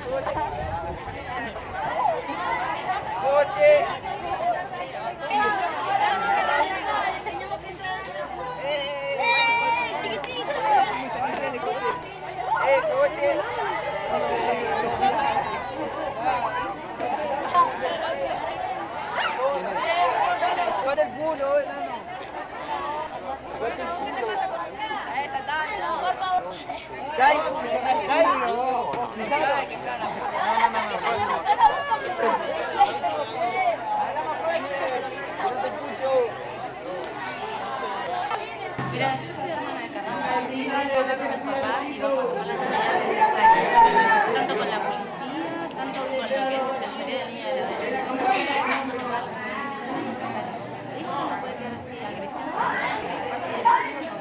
Mira, yo soy hermana de Carranza, y vamos a hablar con mis papás y vamos a tomar las medidas necesarias, tanto con la policía, tanto con lo que es la salida de línea de la derecha. Vamos a tomar las medidas necesarias. Esto no puede quedar así, agresión por parte del Ejecutivo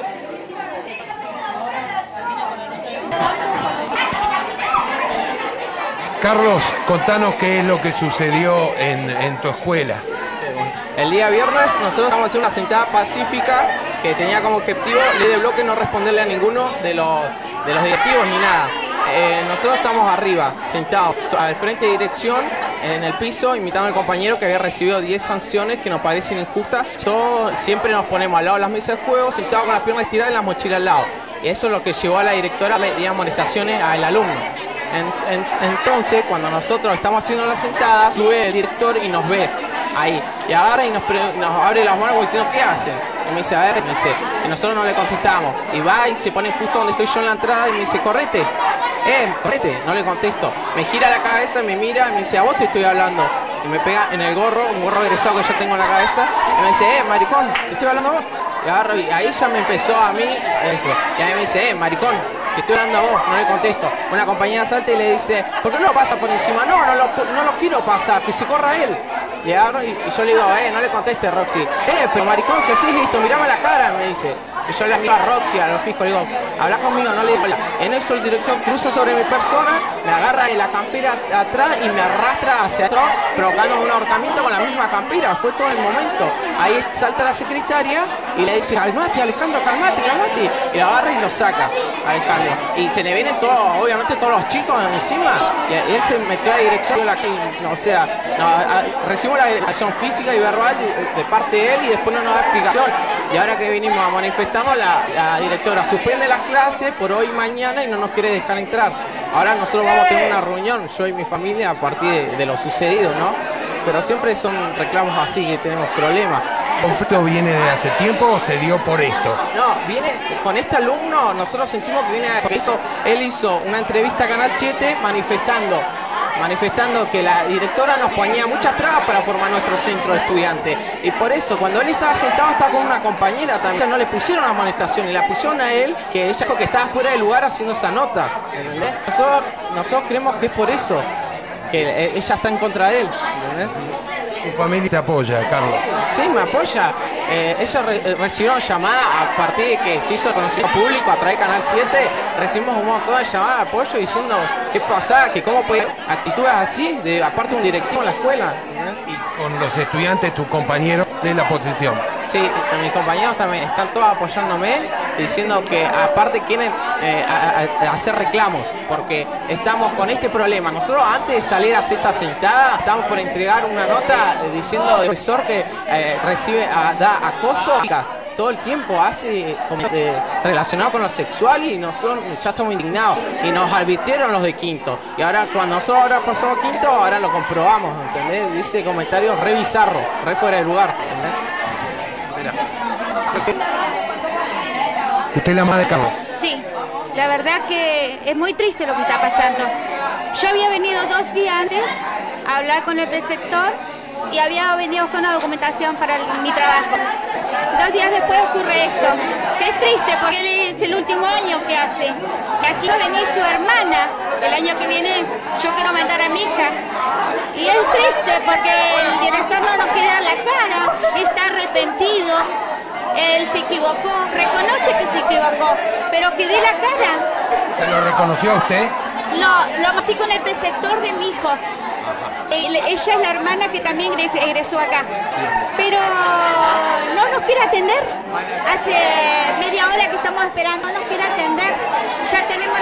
local. Carlos, contanos qué es lo que sucedió en tu escuela. El día viernes nosotros estamos haciendo una sentada pacífica que tenía como objetivo ley de bloque no responderle a ninguno de los directivos ni nada. Nosotros estamos arriba, sentados al frente de dirección, en el piso, invitando al compañero que había recibido 10 sanciones que nos parecen injustas. Todos siempre nos ponemos al lado de las mesas de juego, sentados con las piernas estiradas y las mochilas al lado. Y eso es lo que llevó a la directora a darle amonestaciones al alumno. Entonces, cuando nosotros estamos haciendo las sentadas, sube el director y nos ve ahí. Y agarra y nos abre las manos diciendo, ¿qué hacen? Y me dice, a ver, me dice, y nosotros no le contestamos. Y va y se pone justo donde estoy yo en la entrada y me dice, correte. Correte, no le contesto. Me gira la cabeza, me mira y me dice, a vos te estoy hablando. Y me pega en el gorro, un gorro egresado que yo tengo en la cabeza. Y me dice, maricón, te estoy hablando a vos. Y agarro y ahí ya me empezó a mí eso. Y ahí me dice, maricón, te estoy hablando a vos, no le contesto. Una compañera salta y le dice, ¿por qué no lo pasa por encima? No lo quiero pasar, que se corra él. Y agarro y yo le digo, no le conteste, Roxy. Pero maricón, si así es esto, mirame la cara, me dice. Y yo le miro a Roxy, a los fijos, le digo, habla conmigo, no le digo. En eso el director cruza sobre mi persona, me agarra de la campera atrás y me arrastra hacia atrás, provocando un ahorcamiento con la misma campera. Fue todo el momento. Ahí salta la secretaria y le dice, calmate, Alejandro, calmate. Y lo agarra y lo saca, Alejandro. Y se le vienen todos, obviamente todos los chicos encima. Y él se metió a dirección, recibimos la agresión física y verbal de parte de él y después no nos da explicación. Y ahora que vinimos a manifestarnos, la directora suspende las clases por hoy y mañana y no nos quiere dejar entrar. Ahora nosotros vamos a tener una reunión, yo y mi familia, a partir de lo sucedido, ¿no? Pero siempre son reclamos así que tenemos problemas. ¿El conflicto viene de hace tiempo o se dio por esto? No, viene con este alumno, nosotros sentimos que viene por eso. Él hizo una entrevista a Canal 7 manifestando que la directora nos ponía muchas trabas para formar nuestro centro de estudiantes. Y por eso, cuando él estaba sentado, estaba con una compañera también. No le pusieron amonestación y la pusieron a él, que ella dijo que estaba fuera de lugar haciendo esa nota. ¿Entendés? Nosotros creemos que es por eso, que ella está en contra de él. ¿Entendés? ¿Tu familia te apoya, Carlos? Sí, me apoya. Ella recibió llamada a partir de que se hizo conocido público a través de Canal 7. Recibimos un montón de llamadas de apoyo diciendo qué pasaba, que cómo puede actitudes así, de aparte un directivo en la escuela. Y con los estudiantes, tus compañeros de la oposición. Sí, mis compañeros también están todos apoyándome, diciendo que aparte quieren hacer reclamos, porque estamos con este problema. Nosotros antes de salir a hacer esta sentada, estamos por entregar una nota diciendo al profesor que da acoso, todo el tiempo hace relacionado con lo sexual y nosotros ya estamos indignados y nos advirtieron los de quinto. Y ahora cuando nosotros ahora pasamos quinto, ahora lo comprobamos, ¿entendés? Dice comentarios re bizarros, re fuera de lugar, ¿entendés? ¿Usted es la madre de Carlos? Sí, la verdad que es muy triste lo que está pasando. Yo había venido 2 días antes a hablar con el preceptor y había venido con una documentación para mi trabajo. 2 días después ocurre esto, que es triste porque él es el último año que hace. Y aquí va a venir su hermana, el año que viene yo quiero mandar a mi hija. Y es triste porque el director no nos quiere dar la cara, está arrepentido, él se equivocó, reconoce que se equivocó, pero que dé la cara. ¿Se lo reconoció a usted? No, lo pasé con el preceptor de mi hijo. Ella es la hermana que también egresó acá. Pero no nos quiere atender. Hace media hora que estamos esperando, no nos quiere atender. Ya tenemos la denuncia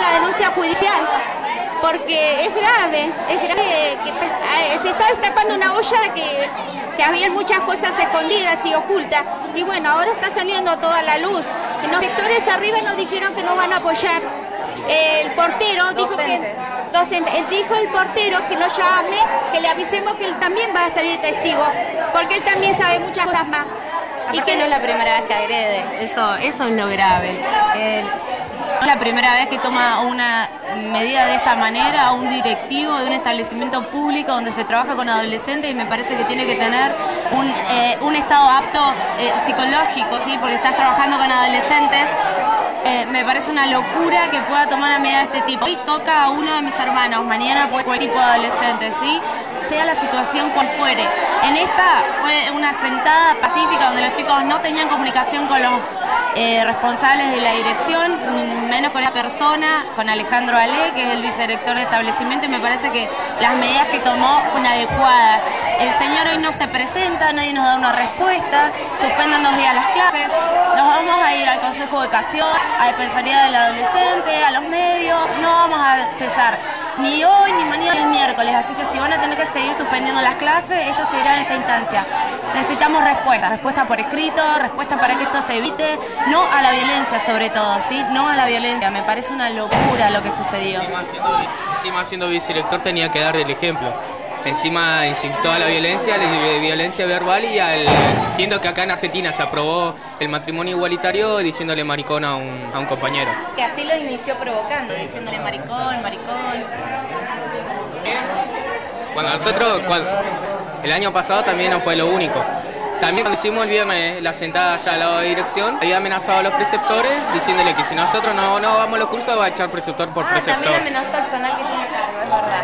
instancia judicial, porque es grave que se está destapando una olla que había muchas cosas escondidas y ocultas, y bueno, ahora está saliendo toda la luz. En los sectores arriba nos dijeron que nos van a apoyar. El portero dijo dijo el portero que nos llame, que le avisemos que él también va a salir testigo, porque él también sabe muchas cosas más. Y que no es la primera vez que agrede, eso es lo grave. No es la primera vez que toma una medida de esta manera a un directivo de un establecimiento público donde se trabaja con adolescentes, y me parece que tiene que tener un estado apto psicológico, ¿sí? Porque estás trabajando con adolescentes. Me parece una locura que pueda tomar una medida de este tipo. Hoy toca a uno de mis hermanos, mañana puede cualquier tipo de adolescente, ¿sí? Sea la situación cual fuere. En esta fue una sentada pacífica donde los chicos no tenían comunicación con los responsables de la dirección, menos con la persona, con Alejandro Ale, que es el vicedirector del establecimiento, y me parece que las medidas que tomó fueron adecuadas. El señor hoy no se presenta, nadie nos da una respuesta, suspenden 2 días las clases, nos vamos a ir al Consejo de Educación, a Defensoría del Adolescente, a los medios, no vamos a cesar ni hoy, ni mañana, ni el miércoles, así que si van a tener que seguir suspendiendo las clases, esto seguirá en esta instancia. Necesitamos respuesta por escrito, respuesta para que esto se evite, no a la violencia sobre todo, ¿sí? No a la violencia, me parece una locura lo que sucedió. Encima siendo vicedirector tenía que dar el ejemplo. Encima incitó a la violencia verbal, y siendo que acá en Argentina se aprobó el matrimonio igualitario, diciéndole maricón a un compañero. Que así lo inició provocando, diciéndole maricón. El año pasado también no fue lo único. También cuando hicimos el viernes la sentada allá al lado de dirección, había amenazado a los preceptores, diciéndole que si nosotros no vamos a los cursos va a echar preceptor por preceptor. También amenazó al personal que tiene cargo, es verdad.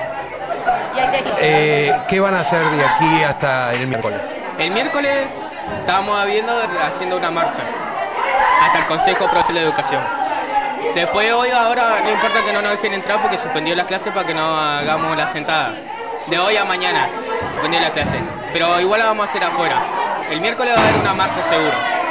¿Qué van a hacer de aquí hasta el miércoles? El miércoles estábamos haciendo una marcha hasta el Consejo Provincial de Educación. Después hoy, ahora no importa que no nos dejen entrar porque suspendió las clases para que no hagamos la sentada. De hoy a mañana suspendió la clase, pero igual la vamos a hacer afuera. El miércoles va a haber una marcha seguro.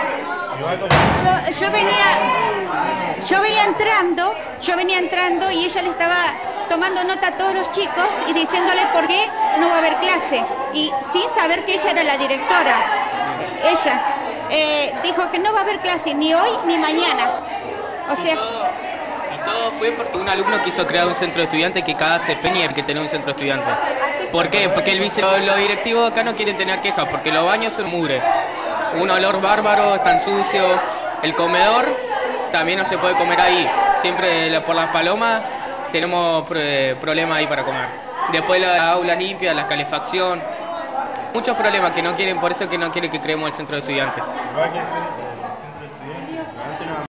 Yo venía entrando y ella le estaba tomando nota a todos los chicos y diciéndole por qué no va a haber clase, y sin saber que ella era la directora. Ella dijo que no va a haber clase ni hoy ni mañana. O sea, y todo fue porque un alumno quiso crear un centro de estudiantes que cada CPNI hay que tener un centro de estudiantes. ¿Por qué? Porque los directivos acá no quieren tener quejas, porque los baños son mugre, un olor bárbaro, están sucios, el comedor también no se puede comer ahí, siempre por las palomas tenemos problemas ahí para comer. Después la aula limpia, la calefacción, muchos problemas que no quieren, por eso que no quieren que creemos el centro de estudiantes.